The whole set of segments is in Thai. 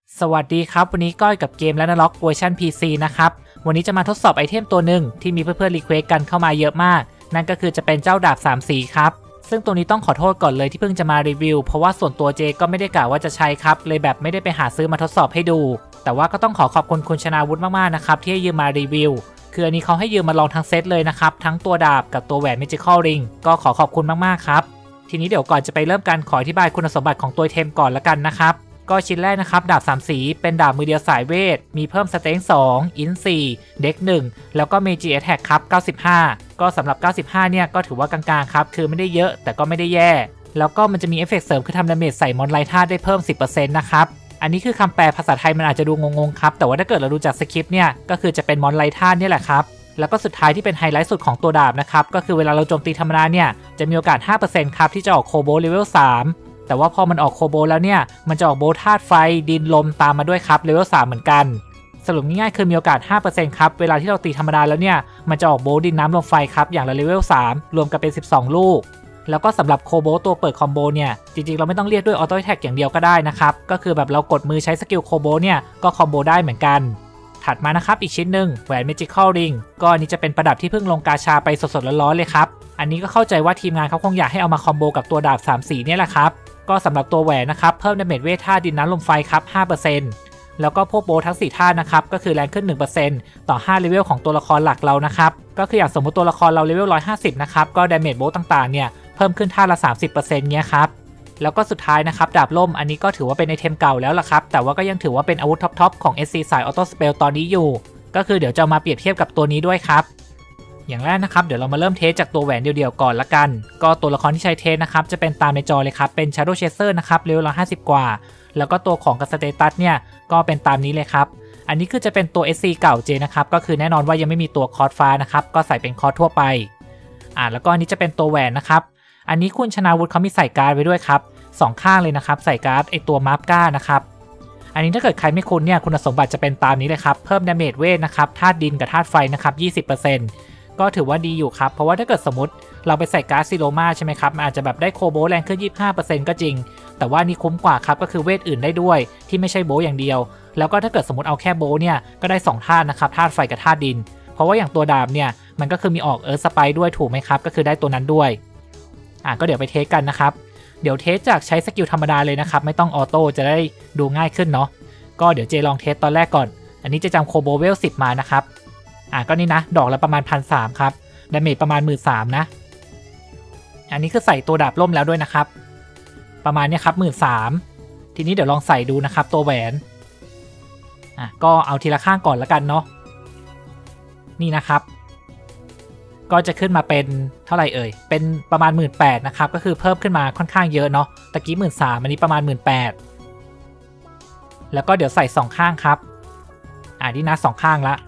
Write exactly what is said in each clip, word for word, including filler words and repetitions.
สวัสดีครับวันนี้ก้อยกับเกมและนล็อกเวอร์ชัน พี ซี นะครับวันนี้จะมาทดสอบไอเทมตัวหนึ่งที่มีเพื่อนๆรีเควสกันเข้ามาเยอะมากนั่นก็คือจะเป็นเจ้าดาบสามสีครับซึ่งตัวนี้ต้องขอโทษก่อนเลยที่เพิ่งจะมารีวิวเพราะว่าส่วนตัวเจก็ไม่ได้กะว่าจะใช้ครับเลยแบบไม่ได้ไปหาซื้อมาทดสอบให้ดูแต่ว่าก็ต้องขอขอบคุณคุณชนาวุฒิมากๆนะครับที่ให้ยืมมารีวิวคืออันนี้เขาให้ยืมมาลองทั้งเซตเลยนะครับทั้งตัวดาบกับตัวแหวน Magical Ring ก็ขอขอบคุณมากๆครับทีนี้เดี๋ยวก่อนจะไปเริ่มกันขออธิบายคุณสมบัติของตัวไอเทมก่อนละกันนะครับก็ชิ้นแรกนะครับดาบสามสีเป็นดาบมือเดียวสายเวทมีเพิ่มสเต็งสองอินสี่เด็กหนึ่งแล้วก็เมจิแอทแทกครับเก้าสิบห้าก็สำหรับเก้าสิบห้าเนี่ยก็ถือว่ากลางๆครับคือไม่ได้เยอะแต่ก็ไม่ได้แย่แล้วก็มันจะมีเอฟเฟกต์เสริมคือทำดาเมจใส่มอนไลท่าได้เพิ่ม สิบเปอร์เซ็นต์ นะครับอันนี้คือคำแปลภาษาไทยมันอาจจะดูงงๆครับแต่ว่าถ้าเกิดเราดูจากสคริปต์เนี่ยก็คือจะเป็นมอนไลท่าเนี่ยแหละครับแล้วก็สุดท้ายที่เป็นไฮไลท์สุดของตัวดาบนะครับก็คือเวลาเราโจมตีธรรมดาเนี่ยจะมีโอกาส ห้าเปอร์เซ็นต์ ครับที่จะออกโคโบเลเวลสามแต่ว่าพอมันออกโคโบแล้วเนี่ยมันจะออกโบธาตุไฟดินลมตามมาด้วยครับเลเวลสามเหมือนกันสรุปง่ายๆคือมีโอกาส ห้าเปอร์เซ็นต์ ครับเวลาที่เราตีธรรมดาแล้วเนี่ยมันจะออกโบดินน้ำลมไฟครับอย่างละเลเวลสามรวมกันเป็นสิบสองลูกแล้วก็สำหรับโคโบตัวเปิดคอมโบเนี่ยจริงๆเราไม่ต้องเรียกด้วยออโต้แท็กอย่างเดียวก็ได้นะครับก็คือแบบเรากดมือใช้สกิลโคโบเนี่ยก็คอมโบได้เหมือนกันถัดมานะครับอีกชิ้นหนึ่งแหวน Magical Ring ก็อันนี้จะเป็นประดับที่เพิ่งลงกาชาไปสดๆร้อนๆเลยครับอันนี้ก็เข้าใจว่าทีมงานเขาคงอยากให้เอามาคอมโบกับตัวดาบสามสีเนี่ยแหละครับก็สำหรับตัวแหวนนะครับเพิ่มดาเมจเวทท่าดินน้ำลมไฟครับ ห้าเปอร์เซ็นต์ แล้วก็พวกโบทั้งสี่ท่านะครับก็คือแรงขึ้น หนึ่งเปอร์เซ็นต์ ต่อห้าเลเวลของตัวละครหลักเรานะครับก็คืออย่างสมมติตัวละครเราเลเวลหนึ่งร้อยห้าสิบนะครับก็ดาเมจโบต่างๆเนี่ยเพิ่มขึ้นท่าละ สามสิบเปอร์เซ็นต์ เนี่ยครับแล้วก็สุดท้ายนะครับดาบล่มอันนี้ก็ถือว่าเป็นไอเทมเก่าแล้วล่ะครับแต่ว่าก็ยังถือว่าเป็นอาวุธท็อปๆของ เอส ซี สายออโต้สเปลตอนนี้อยู่ก็คือเดี๋ยวจะมาเปรียบเทียบกับตัวนี้ด้วยครับอย่างแรกนะครับเดี๋ยวเรามาเริ่มเทสจากตัวแหวนเดียวๆก่อนละกันก็ตัวละครที่ใช้เทสนะครับจะเป็นตามในจอเลยครับเป็น Shadow Chaser นะครับเลเวลละห้าสิบกว่าแล้วก็ตัวของกับสเตตัสเนี่ยก็เป็นตามนี้เลยครับอันนี้คือจะเป็นตัว เอส ซี เก่าเจนะครับก็คือแน่นอนว่ายังไม่มีตัวคอร์สฟ้านะครับก็ใส่เป็นคอร์สทั่วไปอ่าแล้วก็อันนี้จะเป็นตัวแหวนนะครับอันนี้คุณชนาวุฒิเขามีใส่การ์ดไว้ด้วยครับสองข้างเลยนะครับใส่การ์ดไอตัวมาร์ก้านะครับอันนี้ถ้าเกิดใครไม่คุ้นเนี่ยคุณสมบัติจะเป็นตามนี้เลยครับเพิ่มดาเมจเวทนะครับธาตุดินกับธาตุไฟนะครับ ยี่สิบเปอร์เซ็นต์ ก็ถือว่าดีอยู่ครับเพราะว่าถ้าเกิดสมมติเราไปใส่การ์ดซิโลมาใช่ไหมครับมันอาจจะแบบได้โคโบแรงขึ้น ยี่สิบห้าเปอร์เซ็นต์ ก็จริงแต่ว่านี่คุ้มกว่าครับก็คือเวทอื่นได้ด้วยที่ไม่ใช่โบอย่างเดียวแล้วก็ถ้าเกิดสมมติเอาแค่โบเนี่ยก็ได้สองธาตุนะครับธาตุไฟกับธาตุดินเพราะว่าอย่างตัวดาบเนี่ยมันก็คือมีออกเอิร์ธสไปร์ด้วยถูกไหมครับก็คือได้ตัวนั้นด้วยอ่ะก็เดี๋ยวไปเทสกันนะครับเดี๋ยวเทสจากใช้สกิลธรรมดาเลยนะครับไม่ต้องออโต้จะได้ดูง่ายขึ้นเนาะก็เดี๋ยวเจลองเทสตอนแรกก่อนอันนี้จะจำโคโบเวลสิบมานะครับอ่ะก็นี่นะดอกละประมาณ หนึ่งพันสามร้อย ครับดาเมจประมาณ หนึ่งหมื่นสามพัน นะอันนี้คือใส่ตัวดาบล่มแล้วด้วยนะครับประมาณนี้ครับ หนึ่งหมื่นสามพัน ทีนี้เดี๋ยวลองใส่ดูนะครับตัวแหวนอ่ะก็เอาทีละข้างก่อนละกันเนาะนี่นะครับก็จะขึ้นมาเป็นเท่าไหร่เอ่ยเป็นประมาณ หนึ่งหมื่นแปดพัน นะครับก็คือเพิ่มขึ้นมาค่อนข้างเยอะเนาะตะกี้ หนึ่งหมื่นสามพัน อันนี้ประมาณ หนึ่งหมื่นแปดพัน แล้วก็เดี๋ยวใส่สองข้างครับอ่านี่นะสองข้างละ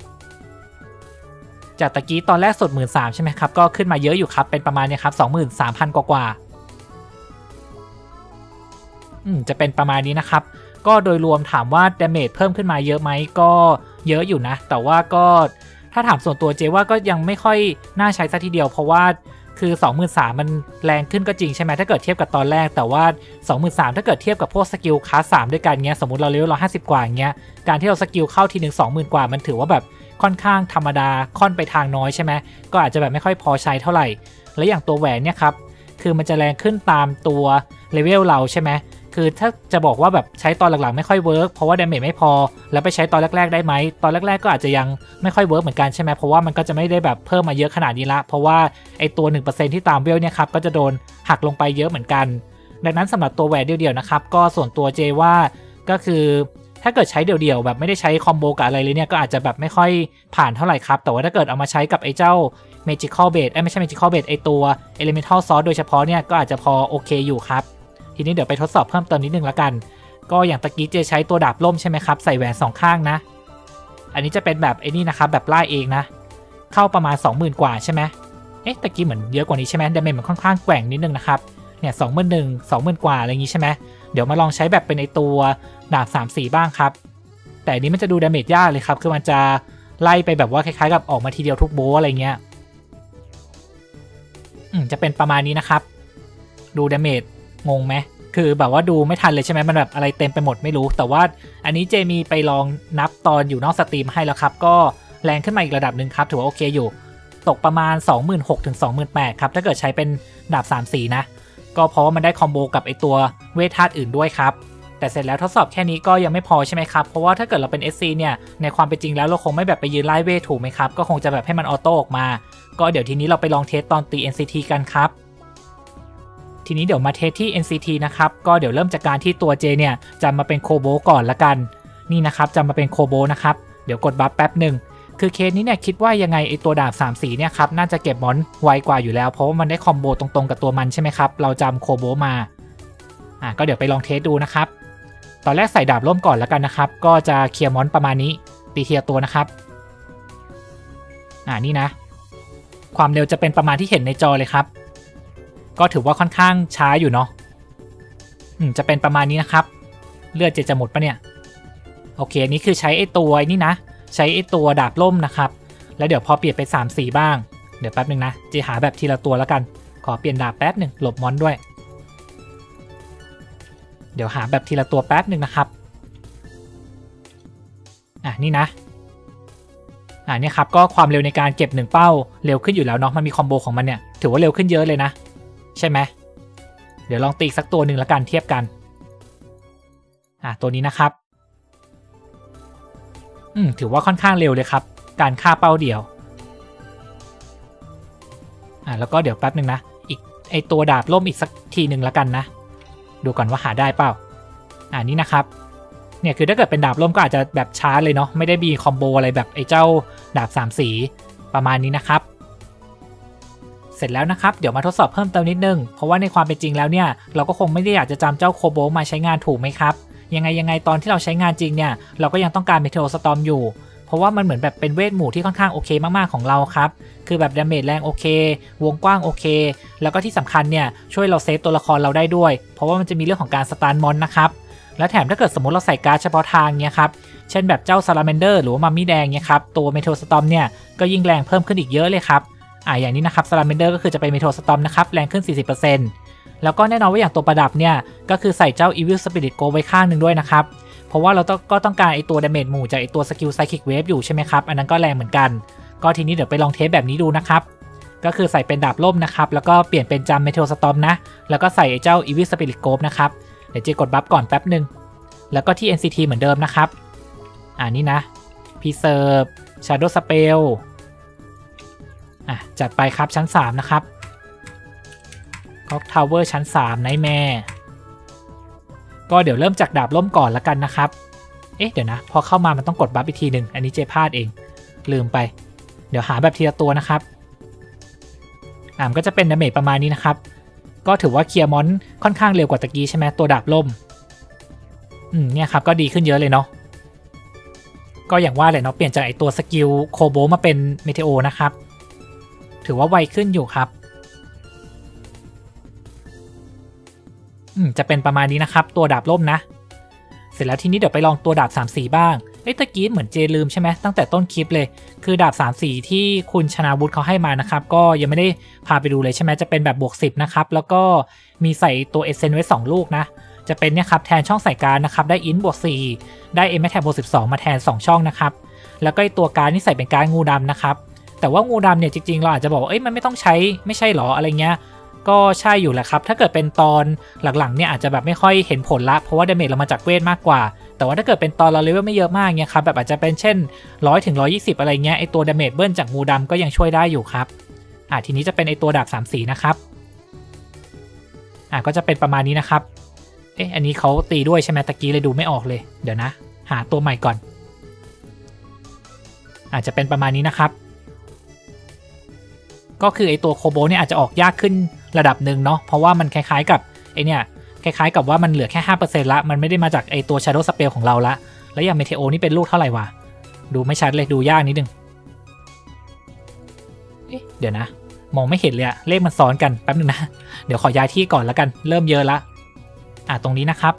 จากตะกี้ตอนแรกสุด หนึ่งหมื่นสามพัน ใช่ไหมครับก็ขึ้นมาเยอะอยู่ครับเป็นประมาณนี้ครับ สองหมื่นสามพัน กว่าๆอืมจะเป็นประมาณนี้นะครับก็โดยรวมถามว่าดาเมจเพิ่มขึ้นมาเยอะไหมก็เยอะอยู่นะแต่ว่าก็ถ้าถามส่วนตัวเจว่าก็ยังไม่ค่อยน่าใช้ซะทีเดียวเพราะว่าคือ สองหมื่นสามพัน มันแรงขึ้นก็จริงใช่ไหมถ้าเกิดเทียบกับตอนแรกแต่ว่า สองหมื่นสามพัน ถ้าเกิดเทียบกับพวกสกิลคลาสสามด้วยกันเงี้ยสมมุติเราเลเวลร้อยห้าสิบกว่าอย่างเงี้ยการที่เราสกิลเข้าทีหนึ่ง สองหมื่นกว่ามันถือว่าแบบค่อนข้างธรรมดาค่อนไปทางน้อยใช่ไหมก็อาจจะแบบไม่ค่อยพอใช้เท่าไหร่และอย่างตัวแหวนเนี่ยครับคือมันจะแรงขึ้นตามตัวเลเวลเราใช่ไหมคือถ้าจะบอกว่าแบบใช้ตอนหลังๆไม่ค่อยเวิร์กเพราะว่าดาเมจไม่พอแล้วไปใช้ตอนแรกๆได้ไหมตอนแรกๆก็อาจจะยังไม่ค่อยเวิร์กเหมือนกันใช่ไหมเพราะว่ามันก็จะไม่ได้แบบเพิ่มมาเยอะขนาดนี้ละเพราะว่าไอตัว หนึ่งเปอร์เซ็นต์ ที่ตามเวลเนี่ยครับก็จะโดนหักลงไปเยอะเหมือนกันดังนั้นสำหรับตัวแหวนเดี่ยวๆนะครับก็ส่วนตัวเจว่าก็คือถ้าเกิดใช้เดี่ยวๆแบบไม่ได้ใช้คอมโบกับอะไรเลยเนี่ยก็อาจจะแบบไม่ค่อยผ่านเท่าไหร่ครับแต่ว่าถ้าเกิดเอามาใช้กับไอ้เจ้า Magical Blade เอ้ยไม่ใช่ Magical Blade ไอตัว Elemental Sword โดยเฉพาะเนี่ยก็อาจจะพอโอเคอยู่ครับทีนี้เดี๋ยวไปทดสอบเพิ่มเติมนิดนึงละกันก็อย่างตะกี้เจใช้ตัวดาบล่มใช่ไหมครับใส่แหวนสองข้างนะอันนี้จะเป็นแบบไอ้นี่นะครับแบบไล่เองนะเข้าประมาณ สองหมื่น กว่าใช่ไหมเอ๊ะตะกี้เหมือนเยอะกว่านี้ใช่ไหมดาเมจมันค่อนข้างแกว่งนิดนึงนะครับเนี่ย สองหมื่นหนึ่งพัน สองหมื่น กว่าอะไรอย่างงี้ใช่ไหมเดี๋ยวมาลองใช้แบบเป็นไอตัวดาบสามสีบ้างครับแต่อันนี้มันจะดูดาเมจยากเลยครับคือมันจะไล่ไปแบบว่าคล้ายๆกับออกมาทีเดียวทุกโบอะไรเงี้ยอืมจะเป็นประมาณนี้นะครับดูดาเมจงงไหมคือแบบว่าดูไม่ทันเลยใช่ไหมมันแบบอะไรเต็มไปหมดไม่รู้แต่ว่าอันนี้เจมีไปลองนับตอนอยู่นอกสตรีมให้แล้วครับก็แรงขึ้นมาอีกระดับหนึ่งครับถือว่าโอเคอยู่ตกประมาณ สองหมื่นหกพัน ถึง สองหมื่นแปดพัน ครับถ้าเกิดใช้เป็นดาบสามสีนะก็เพราะว่ามันได้คอมโบกับไอตัวเวทธาตุอื่นด้วยครับแต่เสร็จแล้วทดสอบแค่นี้ก็ยังไม่พอใช่ไหมครับเพราะว่าถ้าเกิดเราเป็น เอส ซี เนี่ยในความเป็นจริงแล้วเราคงไม่แบบไปยืนไล่เวทถูกไหมครับก็คงจะแบบให้มันออโต้ออกมาก็เดี๋ยวทีนี้เราไปลองเทสตอนตี เอ็น ซี ที กันครับทีนี้เดี๋ยวมาเทสที่ เอ็น ซี ที นะครับก็เดี๋ยวเริ่มจากการที่ตัว J เนี่ยจะมาเป็นโคโบก่อนละกันนี่นะครับจะมาเป็นโคโบนะครับเดี๋ยวกดบัฟแป๊บหนึ่งคือเคสนี้เนี่ยคิดว่ายังไงไอตัวดาบสามสีเนี่ยครับน่าจะเก็บมอนไวกว่าอยู่แล้วเพราะว่ามันได้คอมโบตรงๆกับตัวมันใช่ไหมครับเราจำโคโบมาอ่ะก็เดี๋ยวไปลองเทสดูนะครับตอนแรกใส่ดาบร่มก่อนแล้วกันนะครับก็จะเคลียร์มอนประมาณนี้ตีเคลียร์ตัวนะครับอ่านี่นะความเร็วจะเป็นประมาณที่เห็นในจอเลยครับก็ถือว่าค่อนข้างช้าอยู่เนาะอืมจะเป็นประมาณนี้นะครับเลือดจะจะหมดปะเนี่ยโอเคนี่คือใช้ไอ้ตัวนี่นะใช้ไอ้ตัวดาบร่มนะครับแล้วเดี๋ยวพอเปลี่ยนไปสามสีบ้างเดี๋ยวแป๊บนึงนะจะหาแบบทีละตัวแล้วกันขอเปลี่ยนดาบแป๊บหนึ่งหลบมอนด้วยเดี๋ยวหาแบบทีละตัวแป๊บหนึ่งนะครับอ่ะนี่นะอ่ะเนี่ยครับก็ความเร็วในการเก็บหนึ่งเป้าเร็วขึ้นอยู่แล้วเนาะมันมีคอมโบของมันเนี่ยถือว่าเร็วขึ้นเยอะเลยนะใช่ไหมเดี๋ยวลองตีสักตัวหนึ่งแล้วกันเทียบกันอ่ะตัวนี้นะครับอืมถือว่าค่อนข้างเร็วเลยครับการฆ่าเป้าเดียวอ่ะแล้วก็เดี๋ยวแป๊บหนึ่งนะอีกไอตัวดาบล่มอีกสักทีหนึ่งแล้วกันนะดูก่อนว่าหาได้เปล่าอ่านี่นะครับเนี่ยคือถ้าเกิดเป็นดาบล่มก็อาจจะแบบช้าเลยเนาะไม่ได้มีคอมโบอะไรแบบไอ้เจ้าดาบสามสีประมาณนี้นะครับเสร็จแล้วนะครับเดี๋ยวมาทดสอบเพิ่มเติมนิดนึงเพราะว่าในความเป็นจริงแล้วเนี่ยเราก็คงไม่ได้อยากจะจำเจ้าโคโบมาใช้งานถูกไหมครับยังไงยังไงตอนที่เราใช้งานจริงเนี่ยเราก็ยังต้องการเมเทโอสตอร์มอยู่เพราะว่ามันเหมือนแบบเป็นเวทหมู่ที่ค่อนข้างโอเคมากๆของเราครับคือแบบดาเมจแรงโอเควงกว้างโอเคแล้วก็ที่สำคัญเนี่ยช่วยเราเซฟตัวละครเราได้ด้วยเพราะว่ามันจะมีเรื่องของการสตาร์มอนนะครับและแถมถ้าเกิดสมมติเราใส่การ์ดเฉพาะทางเนี่ยครับเช่นแบบเจ้าซาลาแมนเดอร์หรือว่ามัมมี่แดงเนี่ยครับตัวเมเทโอสตอร์มเนี่ยก็ยิ่งแรงเพิ่มขึ้นอีกเยอะเลยครับอ่าอย่างนี้นะครับซาลาแมนเดอร์ก็คือจะเป็นเมเทโอสตอร์มนะครับแรงขึ้น สี่สิบเปอร์เซ็นต์ แล้วก็แน่นอนว่าอย่างตัวประดับเนี่ยก็คือใส่เจ้า Evil Spirit Go ไว้ข้างหนึ่งด้วยนะครับเพราะว่าเราต้องก็ต้องการไอตัวดาเมจหมู่จากไอตัวสกิลไซคิกเวฟอยู่ใช่ไหมครับอันนั้นก็แรงเหมือนกันก็ทีนี้เดี๋ยวไปลองเทสแบบนี้ดูนะครับก็คือใส่เป็นดาบล่มนะครับแล้วก็เปลี่ยนเป็นจัมเมเทโอสตอร์มนะแล้วก็ใส่ไอเจ้า Evil Spirit Go นะครับเดี๋ยวเจกดบัฟก่อนแป๊บหนึ่งแล้วก็ที่ เอ็น ซี ที เหมือนเดิมนะครับอ่านี่นะ Preserve Shadow Spell อ่ะจัดไปครับชั้นสามนะครับ Clock Tower ชั้นสาม Nightmare ก็เดี๋ยวเริ่มจากดาบล่มก่อนละกันนะครับเอ๊ะเดี๋ยวนะพอเข้ามามันต้องกดบัฟอีกทีหนึ่งอันนี้เจพลาดเองลืมไปเดี๋ยวหาแบบทีละตัวนะครับอ่ามันก็จะเป็นดาเมจประมาณนี้นะครับก็ถือว่าเคลียร์มอนค่อนข้างเร็วกว่าตะกี้ใช่ไหมตัวดาบล่มอืมเนี่ยครับก็ดีขึ้นเยอะเลยเนาะก็อย่างว่าเลยเนาะเปลี่ยนจากไอตัวสกิลโคโบมาเป็นเมเทโอนะครับถือว่าไวขึ้นอยู่ครับอืมจะเป็นประมาณนี้นะครับตัวดาบล่มนะเสร็จแล้วทีนี้เดี๋ยวไปลองตัวดาบสามสีบ้างเอ้ยตะกี้เหมือนเจลืมใช่ไหมตั้งแต่ต้นคลิปเลยคือดาบสามสีที่คุณชนาวุฒิเขาให้มานะครับก็ยังไม่ได้พาไปดูเลยใช่ไหมจะเป็นแบบบวกสิบนะครับแล้วก็มีใส่ตัวเอเซนไว้สองลูกนะจะเป็นเนี่ยครับแทนช่องใส่การนะครับได้อินบวกสี่ได้เอ็มแทนบวกสิบสองมาแทนสองช่องนะครับแล้วก็ตัวการที่ใส่เป็นการงูดำนะครับแต่ว่างูดำเนี่ยจริงๆเราอาจจะบอกว่าเอ้ยมันไม่ต้องใช้ไม่ใช่หรออะไรเงี้ยก็ใช่อยู่แหละครับถ้าเกิดเป็นตอนหลังๆเนี่ยอาจจะแบบไม่ค่อยเห็นผลละเพราะว่าดาเมจเรามาจากเวทมากกว่าแต่ว่าถ้าเกิดเป็นตอนเราเลเวลไม่เยอะมากเนี่ยครับแบบอาจจะเป็นเช่นร้อยถึงร้อยยี่สิบอะไรเงี้ยไอตัวดาเมจเบิ้ลจากงูดำก็ยังช่วยได้อยู่ครับอ่าทีนี้จะเป็นไอตัวดาบสามสีนะครับอ่าก็จะเป็นประมาณนี้นะครับเอ๊ะอันนี้เขาตีด้วยใช่ไหมตะกี้เลยดูไม่ออกเลยเดี๋ยวนะหาตัวใหม่ก่อนอาจจะเป็นประมาณนี้นะครับก็คือไอตัวโคโบเนี่ยอาจจะออกยากขึ้นระดับหนึ่งเนาะเพราะว่ามันคล้ายๆกับไอเนี่ยคล้ายๆกับว่ามันเหลือแค่ ห้าเปอร์เซ็นต์ ละมันไม่ได้มาจากไอตัว Shadow Spell ของเราละแล้วอย่างเมเทโอนี่เป็นลูกเท่าไหร่วะดูไม่ชัดเลยดูยากนิดนึงเอ๊ะเดี๋ยวนะมองไม่เห็นเลยอะเลขมันซ้อนกันแป๊บนึงนะเดี๋ยวขอย้ายที่ก่อนแล้วกันเริ่มเยอะละอ่ะตรงนี้นะครับ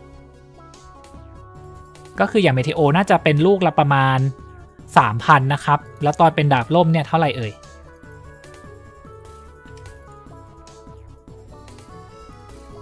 ก็คืออย่างเมเทโอน่าจะเป็นลูกละประมาณ สามพัน นะครับแล้วตอนเป็นดาบล่มเนี่ยเท่าไหร่เอ่ยถ้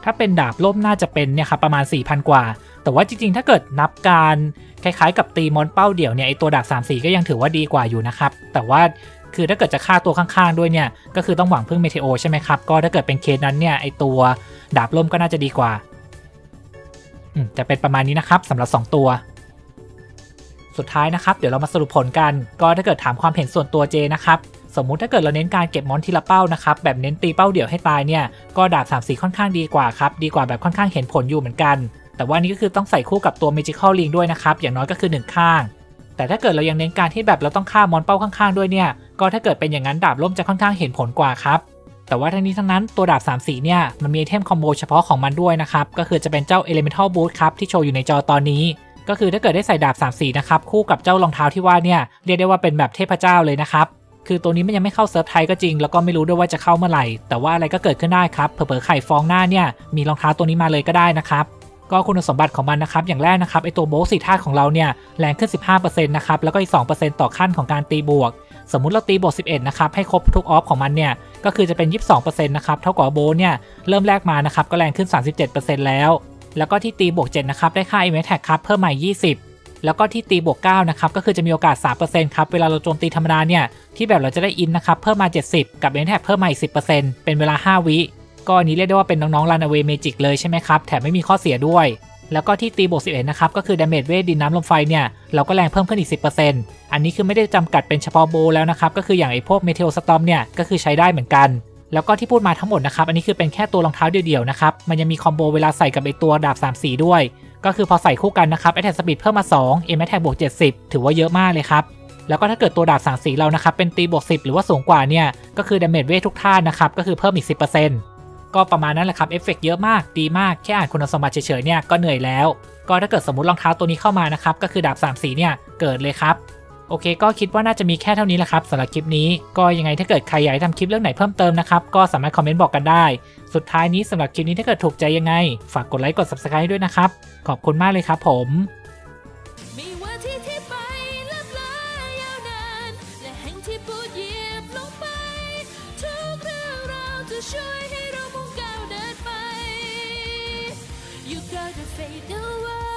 ถ้าเป็นดาบล่มน่าจะเป็นเนี่ยครับประมาณ สี่พัน กว่าแต่ว่าจริงๆถ้าเกิดนับการคล้ายๆกับตีมอนเป้าเดี่ยวเนี่ยไอตัวดาบสามสีก็ยังถือว่าดีกว่าอยู่นะครับแต่ว่าคือถ้าเกิดจะฆ่าตัวข้างๆด้วยเนี่ยก็คือต้องหวังพึ่งเมเทโอใช่ไหมครับก็ถ้าเกิดเป็นเคสนั้นเนี่ยไอตัวดาบล่มก็น่าจะดีกว่าอืมจะเป็นประมาณนี้นะครับสำหรับสองตัวสุดท้ายนะครับเดี๋ยวเรามาสรุปผลกันก็ถ้าเกิดถามความเห็นส่วนตัวเจนะครับสมมุติถ้าเกิดเราเน้นการเก็บมอนทีละเป้านะครับแบบเน้นตีเป้าเดี่ยวให้ตายเนี่ยก็ดาบสามสีค่อนข้างดีกว่าครับดีกว่าแบบค่อนข้างเห็นผลอยู่เหมือนกันแต่ว่านี่ก็คือต้องใส่คู่กับตัว Magical Ring ด้วยนะครับอย่างน้อยก็คือหนึ่งข้างแต่ถ้าเกิดเรายังเน้นการที่แบบเราต้องฆ่ามอนเป้าข้างๆด้วยเนี่ยก็ถ้าเกิดเป็นอย่างนั้นดาบล่มจะค่อนข้างเห็นผลกว่าครับแต่ว่าทั้งนี้ทั้งนั้นตัวดาบสามสีเนี่ยมันมีไอเทมคอมโบเฉพาะของมันด้วยนะครับก็คือจะเป็นเจ้า Elemental Boot ครับที่โชว์อยู่ในจอตอนนี้ก็คือถ้าเกิดได้ใส่ดาบสามสีนะครับคู่กับเจ้ารองเท้าที่ว่าเนี่ยเรียกได้ว่าเป็นแบบเทพเจ้าเลยนะครับคือตัวนี้มันยังไม่เข้าเซิร์ฟไทยก็จริงแล้วก็ไม่รู้ด้วยว่าจะเข้าเมื่อไหร่แต่ว่าอะไรก็เกิดขึ้นได้ครับเผลอๆไข่ฟองหน้าเนี่ยมีรองเท้าตัวนี้มาเลยก็ได้นะครับก็คุณสมบัติของมันนะครับอย่างแรกนะครับไอตัวโบว์สี่ธาตุของเราเนี่ยแรงขึ้น สิบห้าเปอร์เซ็นต์ นะครับแล้วก็อีก สองเปอร์เซ็นต์ ต่อขั้นของการตีบวกสมมุติเราตีบวกสิบเอ็ดนะครับให้ครบทุกออฟของมันเนี่ยก็คือจะเป็น ยี่สิบสองเปอร์เซ็นต์ นะครับเท่ากับโบว์เนี่ยเริ่มแรกมานะครับก็แรงขึ้น สามสิบเจ็ดเปอร์เซ็นต์ แล้วแล้วก็ที่ตีบวกเจ็ดนะครับได้ค่า Immune Attack ครับเพิ่มใหม่ยี่สิบแล้วก็ที่ตีบวกเก้านะครับก็คือจะมีโอกาส สามเปอร์เซ็นต์ ครับเวลาเราโจมตีธรรมดาเนี่ยที่แบบเราจะได้อินนะครับเพิ่มมาเจ็ดสิบกับ Immune Attack เพิ่มมาอีก สิบเปอร์เซ็นต์ เป็นเวลาห้าวิก็อันนี้เรียกได้ว่าเป็นน้องๆ Runaway Magic เลยใช่ไหมครับแถมไม่มีข้อเสียด้วยแล้วก็ที่ตีบวกสิบเอ็ดนะครับก็คือ Damage เวทดินน้ำลมไฟเนี่ยเราก็แรงเพิ่มขึ้นอีก สิบเปอร์เซ็นต์ อันนี้คือไม่ได้จำกัดเป็นเฉพาะโบแล้วนะครับก็คืออย่างไอพวก Meteor Storm เนี่ยก็คือใช้ได้เหมือนกันแล้วก็ที่พูดมาทั้งหมดนะครับอันนี้คือเป็นแค่ตัวรองเท้าเดี่ยวๆนะครับมันยังมีคอมโบเวลาใส่กับไอตัวดาบสามสีด้วยก็คือพอใส่คู่กันนะครับ Attack Speed เพิ่มมาสอง Aim Attack บวกเจ็ดสิบถือว่าเยอะมากเลยครับแล้วก็ถ้าเกิดตัวดาบสามสีเรานะครับเป็นตีบวกสิบหรือว่าสูงกว่าเนี่ยก็คือ Damage เวททุกท่านะครับก็คือเพิ่มอีก สิบเปอร์เซ็นต์ ก็ประมาณนั้นแหละครับเอฟเฟกต์เยอะมากดีมากแค่อ่านคุณสมบัติเฉยๆเนี่ยก็เหนื่อยแล้วก็ถ้าเกิดสมมุติรองเท้าตัวนี้เข้ามานะครับก็คือดาบสามสีเนี่ยเกิดเลยครับโอเคก็คิดว่าน่าจะมีแค่เท่านี้แหละครับสำหรับคลิปนี้ก็ยังไงถ้าเกิดใครอยากทำคลิปเรื่องไหนเพิ่มเติมนะครับก็สามารถคอมเมนต์บอกกันได้สุดท้ายนี้สำหรับคลิปนี้ถ้าเกิดถูกใจยังไงฝากกดไลค์กด ซับสไครบ์ ด้วยนะครับขอบคุณมากเลยครับผมมีวันที่ที่ไปลับลายาวนานและแห่งที่ปูดเหยียบลงไปทุกเรื่องราวจะช่วยให้เรามุ่งก้าวเดินไป You gotta fade away